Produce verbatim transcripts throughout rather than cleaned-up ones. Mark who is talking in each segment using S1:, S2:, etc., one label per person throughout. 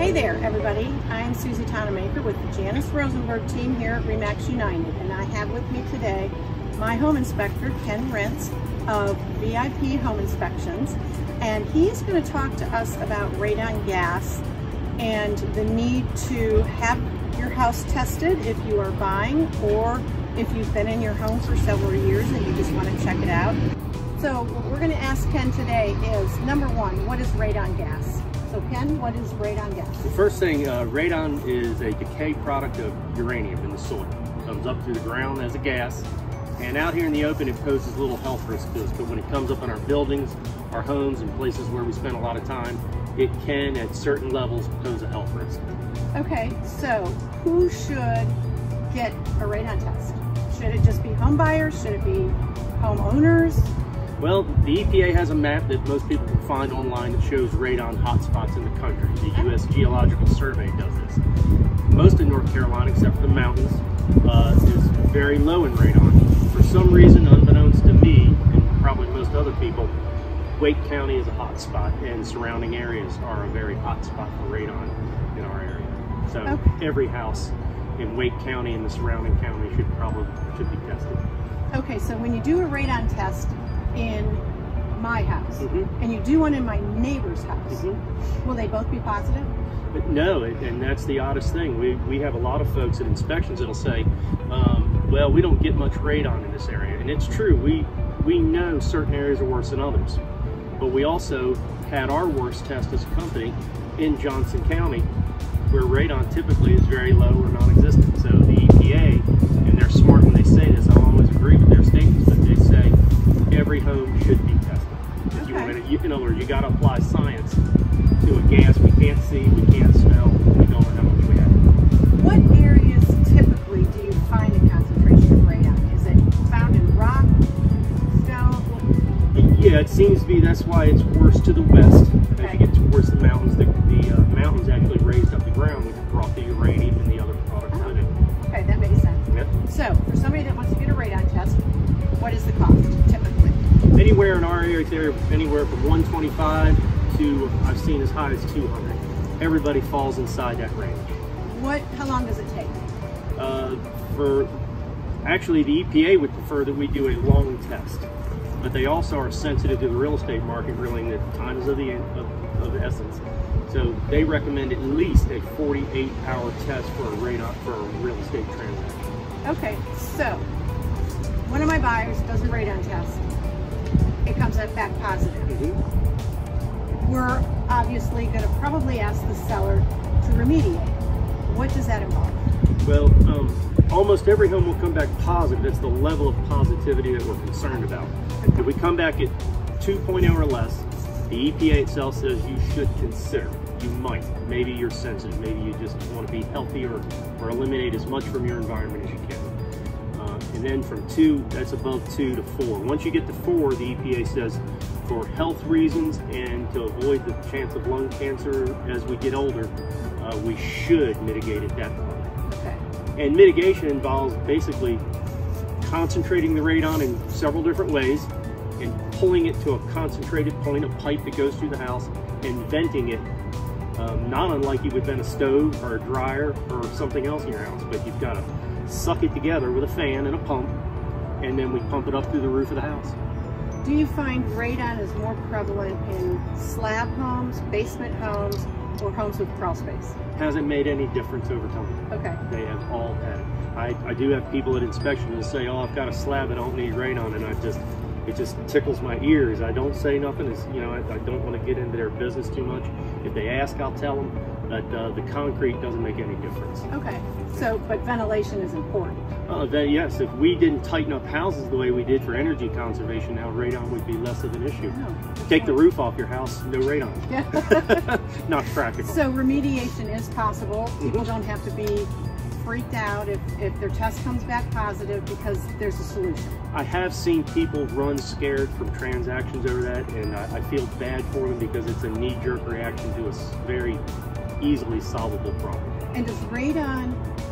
S1: Hey there, everybody. I'm Susie Tonemaker with the Janice Rosenberg team here at RE/MAX United, and I have with me today my home inspector, Ken Rentz of V I P Home Inspections, and he's going to talk to us about radon gas and the need to have your house tested if you are buying or if you've been in your home for several years and you just want to check it out. So what we're going to ask Ken today is, number one, what is radon gas? So Ken, what is radon gas?
S2: The first thing, uh, radon is a decay product of uranium in the soil. It comes up through the ground as a gas, and out here in the open it poses little health risk to us, but when it comes up in our buildings, our homes, and places where we spend a lot of time, it can, at certain levels, pose a health risk.
S1: Okay, so who should get a radon test? Should it just be home buyers? Should it be homeowners?
S2: Well, the E P A has a map that most people can find online that shows radon hotspots in the country. The U S Geological Survey does this. Most of North Carolina, except for the mountains, uh, is very low in radon. For some reason, unbeknownst to me, and probably most other people, Wake County is a hot spot, and surrounding areas are a very hot spot for radon in our area. So okay. Every house in Wake County and the surrounding county should probably should be tested.
S1: Okay, so when you do a radon test in my house,
S2: mm-hmm.
S1: and you do one in my neighbor's house, mm-hmm. will they both be positive?
S2: But no, it, and that's the oddest thing. We, we have a lot of folks at inspections that'll say, um, well, we don't get much radon in this area. And it's true, we, we know certain areas are worse than others. But we also had our worst test as a company in Johnson County, where radon typically is very low or non-existent. So the E P A, and they're smart when they say this, I don't always agree with their statements, but they say every home should be tested.
S1: Okay.
S2: If you want to, you, in other words, you got to apply science to a gas we can't see, we can't smell, we don't know how much we have.
S1: What areas typically do you find a concentration of radon? Is it found in rock, stone?
S2: Yeah, it seems to be that's why it's worse to the west.
S1: Okay.
S2: As you get towards the mountains, the, the uh, mountains actually raised up the ground, which brought the uranium and the other products
S1: Oh.
S2: with it.
S1: Okay, that makes sense.
S2: Yep.
S1: So, for somebody that wants to get a radon test, what is the cost typically?
S2: Anywhere in our area, there anywhere from one twenty-five to I've seen as high as two hundred. Everybody falls inside that range.
S1: What? How long does it take?
S2: Uh, for actually, the E P A would prefer that we do a long test, but they also are sensitive to the real estate market, realizing that time is of the of, of the essence. So they recommend at least a forty-eight hour test for a radon for a real estate transaction.
S1: Okay, so one of my buyers does a radon test. It comes back positive.
S2: Mm-hmm.
S1: We're obviously going to probably ask the seller to remediate. What does that involve?
S2: Well, um, almost every home will come back positive. That's the level of positivity that we're concerned about. If we come back at two point oh or less, the E P A itself says you should consider. You might. Maybe you're sensitive. Maybe you just want to be healthy or, or eliminate as much from your environment as you can. Uh, and then from two, that's above two to four. Once you get to four, the E P A says for health reasons and to avoid the chance of lung cancer as we get older, uh, we should mitigate at that point.
S1: Okay.
S2: And mitigation involves basically concentrating the radon in several different ways and pulling it to a concentrated point, a pipe that goes through the house, and venting it, um, not unlike you would vent a stove or a dryer or something else in your house, but you've got to suck it together with a fan and a pump, and then we pump it up through the roof of the house.
S1: Do you find radon is more prevalent in slab homes, basement homes, or homes with crawl space?
S2: Hasn't made any difference over time.
S1: Okay.
S2: They have all had it. I, I do have people at inspection who say, oh, I've got a slab, I don't need radon, and I just, it just tickles my ears. I don't say nothing. It's, you know, I, I don't want to get into their business too much. If they ask, I'll tell them, but uh, the concrete doesn't make any difference.
S1: Okay, so, but ventilation is important.
S2: Uh, that, yes, if we didn't tighten up houses the way we did for energy conservation, now radon would be less of an issue.
S1: Oh,
S2: Take the roof off your house, no radon.
S1: Yeah.
S2: Not practical.
S1: So remediation is possible. People
S2: Mm-hmm.
S1: don't have to be freaked out if, if their test comes back positive because there's a solution.
S2: I have seen people run scared from transactions over that, and I, I feel bad for them because it's a knee-jerk reaction to a very easily solvable problem.
S1: And does radon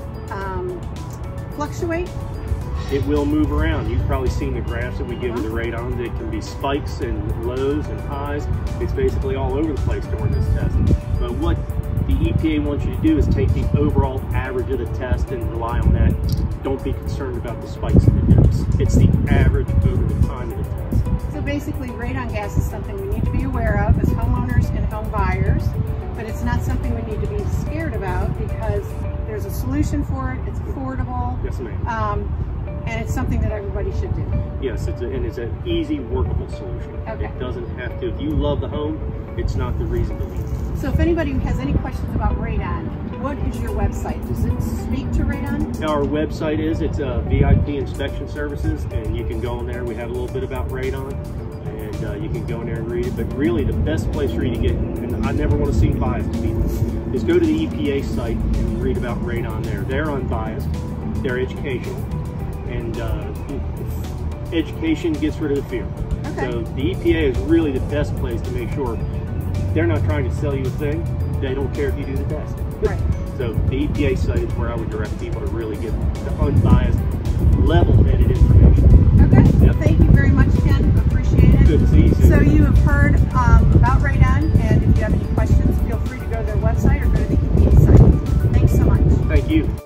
S1: um, fluctuate?
S2: It will move around. You've probably seen the graphs that we give with the radon. It can be spikes and lows and highs. It's basically all over the place during this test. But what the E P A wants you to do is take the overall average of the test and rely on that. Don't be concerned about the spikes in the dips. It's the average over the time of the test.
S1: So basically, radon gas is something we need to be aware of as homeowners and home buyers, but it's not something we need to be scared about because there's a solution for it. It's affordable.
S2: Yes, ma'am.
S1: Um, and it's something that everybody should do.
S2: Yes, it's a, and it's an easy, workable solution.
S1: Okay.
S2: It doesn't have to. If you love the home, it's not the reason to leave.
S1: So if anybody has any questions about radon, what is your website? Does it speak to radon?
S2: Now our website is, it's uh, V I P Inspection Services, and you can go in there. We have a little bit about radon, and uh, you can go in there and read it. But really the best place for you to get, and I never want to seem biased to people, is go to the E P A site and read about radon there. They're unbiased, they're educational, and uh, education gets rid of the fear.
S1: Okay.
S2: So the E P A is really the best place to make sure they're not trying to sell you a thing. They don't care if you do the test.
S1: Right.
S2: So the E P A site is where I would direct people to really get the unbiased, level-headed information.
S1: Okay.
S2: Yep.
S1: Thank you very much, Ken. Appreciate it.
S2: Good to see you, Susan.
S1: So you have heard um, about radon, and if you have any questions, feel free to go to their website or go to the E P A site. Thanks so much.
S2: Thank you.